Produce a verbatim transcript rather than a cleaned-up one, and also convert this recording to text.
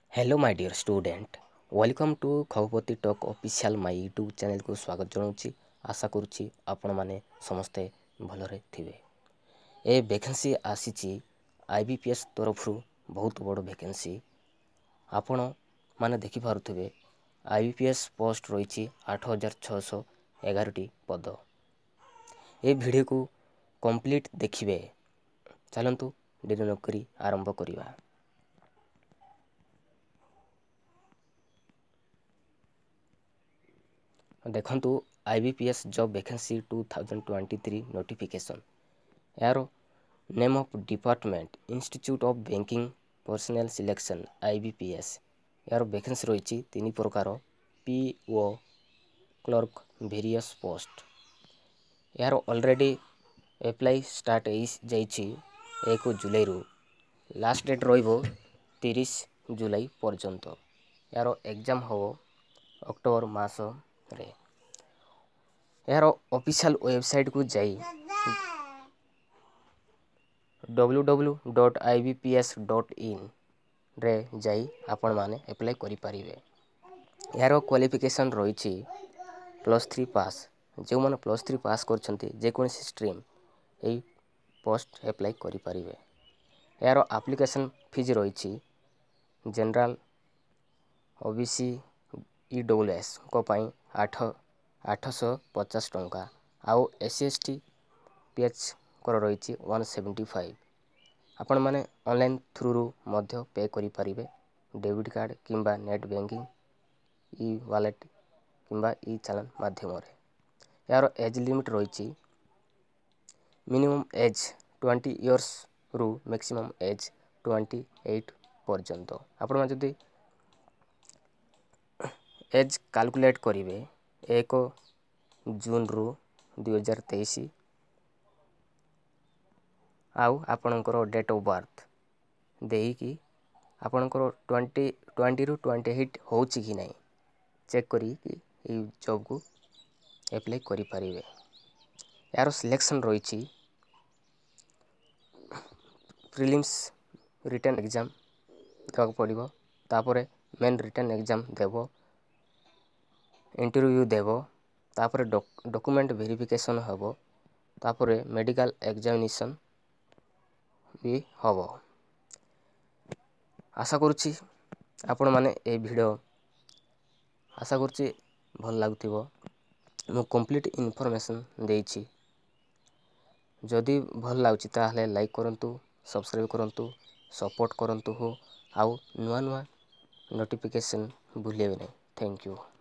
Hello my dear student, welcome to Khagapati talk official my YouTube channel को स्वागत जनाऊँगी। आशा करुच्ची आपण माने समस्ते भलरे थिबे। ए वैकेंसी आसीची आईबीपीएस तरफरु बहुत बड़ वैकेंसी। आपण माने देखि पारुथिबे आईबीपीएस पोस्ट रही आठ हजार छःश एगार टी पद। ए वीडियो को कंप्लीट देखिबे। चलंतु देरी नकरी आरंभ करिवा। देखंतु IBPS job vacancy two thousand twenty three notification. यार name of department institute of banking personnel selection IBPS. यार वैकेंसी रही तीन प्रकार पीओ क्लर्क वेरियस पोस्ट। यार ऑलरेडी एप्लाई स्टार्ट एक जुलाई रु लास्ट डेट रहिबो तीस जुलाई पर्यंत। यार एग्जाम हो अक्टोबर मास रे। यार ऑफिशियल वेबसाइट को जाई W W W dot I B P S dot in रे जाई आपण माने अप्लाई करि परिबे। यार क्वालिफिकेशन रही प्लस थ्री पास। जो माने प्लस थ्री पास करछंती जे कोनसी स्ट्रीम एई पोस्ट अप्लाई करि परिबे। यार एप्लिकेशन फीस रही जनरल ओबीसी ईडब्ल्यूएस को पाई आठ आठश पचास टंका आउ एस एस टी पीएच कर रही वन सेवेंटी फाइव। आपण माने ऑनलाइन थ्रू रु मध्य पे करि परिबे। डेबिट कार्ड किंबा नेट बैंकिंग ई वॉलेट किंबा ई चालान माध्यम रे। यार एज लिमिट रही मिनिमम एज ट्वेंटी इयर्स रु मैक्सिमम एज ट्वेंटी एट पर्यंत। आपण माने जदि एज कैलकुलेट करिवे एक जून रु दुई हजार तेईस आउ आपणकर डेट ऑफ बर्थ देकी आपणकर ट्वेंटी ट्वेंटी रु ट्वेंटी एट होची कि नहीं चेक करी कि ये जॉब को अप्लाई करि परिबे। यार सिलेक्शन रही प्रीलिम्स रिटन एग्जाम देवाक पड़िबो। तापरे मेन रिटन एग्जाम देबो, इंटरव्यू देबो, तापरे डॉक्यूमेंट वेरिफिकेशन हबो, तापरे मेडिकल एग्जामिनेशन भी हबो। आशा करुच्ची आपण माने ए वीडियो आशा करुच्ची भल लागुथिबो। मु कंप्लीट इन्फॉर्मेशन देइछि। जदि भल लाଗୁଛି ताहले लाइक करंतु, सब्सक्राइब करंतु, सपोर्ट करंतु हो आउ नुआ नुआ नोटिफिकेशन भूलिए नहीं। Thank you.